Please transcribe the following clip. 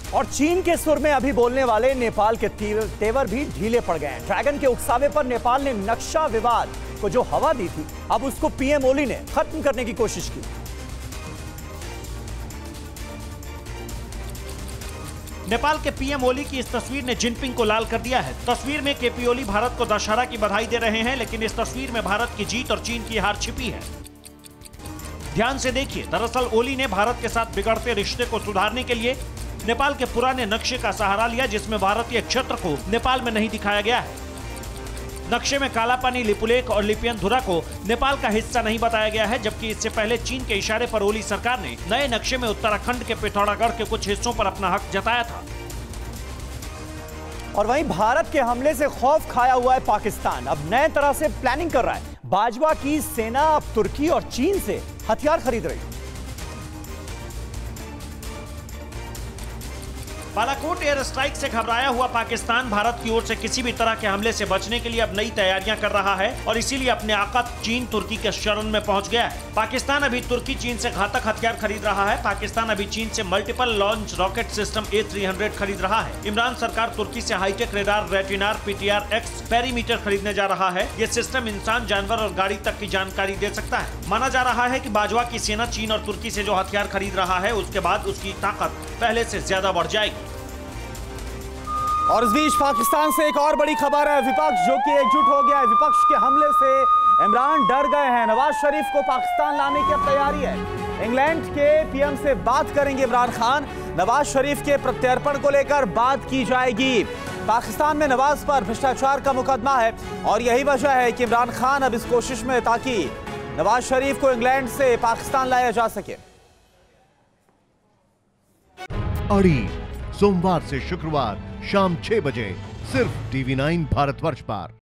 और चीन के सुर में अभी बोलने वाले नेपाल के तेवर भी ढीले पड़ गए हैं। ड्रैगन के उकसावे पर नेपाल ने नक्शा विवाद को जो हवा दी थी, अब उसको पीएम ओली ने खत्म करने की कोशिश की। नेपाल के पीएम ओली की इस तस्वीर ने जिनपिंग को लाल कर दिया है। तस्वीर में केपी ओली भारत को दशहरा की बधाई दे रहे हैं, लेकिन इस तस्वीर में भारत की जीत और चीन की हार छिपी है। ध्यान से देखिए, दरअसल ओली ने भारत के साथ बिगड़ते रिश्ते को सुधारने के लिए नेपाल के पुराने नक्शे का सहारा लिया, जिसमें भारतीय क्षेत्र को नेपाल में नहीं दिखाया गया है। नक्शे में कालापानी, लिपुलेख और लिपियनधुरा को नेपाल का हिस्सा नहीं बताया गया है, जबकि इससे पहले चीन के इशारे पर ओली सरकार ने नए नक्शे में उत्तराखंड के पिथौरागढ़ के कुछ हिस्सों पर अपना हक जताया था। और वहीं भारत के हमले से खौफ खाया हुआ है पाकिस्तान, अब नए तरह से प्लानिंग कर रहा है। बाजवा की सेना अब तुर्की और चीन से हथियार खरीद रही है। बालाकोट एयर स्ट्राइक से घबराया हुआ पाकिस्तान भारत की ओर से किसी भी तरह के हमले से बचने के लिए अब नई तैयारियां कर रहा है और इसीलिए अपने आका चीन तुर्की के शरण में पहुंच गया है। पाकिस्तान अभी तुर्की चीन से घातक हथियार खरीद रहा है। पाकिस्तान अभी चीन से multiple launch rocket system A300 खरीद रहा है। इमरान सरकार तुर्की से हाईटेक रेडार, रेटिनार, PTR-X पेरीमीटर खरीदने जा रहा है। ये सिस्टम इंसान, जानवर और गाड़ी तक की जानकारी दे सकता है। माना जा रहा है कि बाजवा की सेना चीन और तुर्की से जो हथियार खरीद रहा है, उसके बाद उसकी ताकत पहले से ज्यादा बढ़ जाएगी। और इस बीच पाकिस्तान से एक और बड़ी खबर है, विपक्ष जो कि एकजुट हो गया है। विपक्ष के हमले से इमरान डर गए हैं। नवाज शरीफ को पाकिस्तान लाने की अब तैयारी है। इंग्लैंड के पीएम से बात करेंगे इमरान खान। नवाज शरीफ के प्रत्यर्पण को लेकर बात की जाएगी। पाकिस्तान में नवाज पर भ्रष्टाचार का मुकदमा है और यही वजह है कि इमरान खान अब इस कोशिश में ताकि नवाज शरीफ को इंग्लैंड से पाकिस्तान लाया जा सके। अड़ी सोमवार से शुक्रवार शाम 6 बजे सिर्फ TV9 भारतवर्ष पर।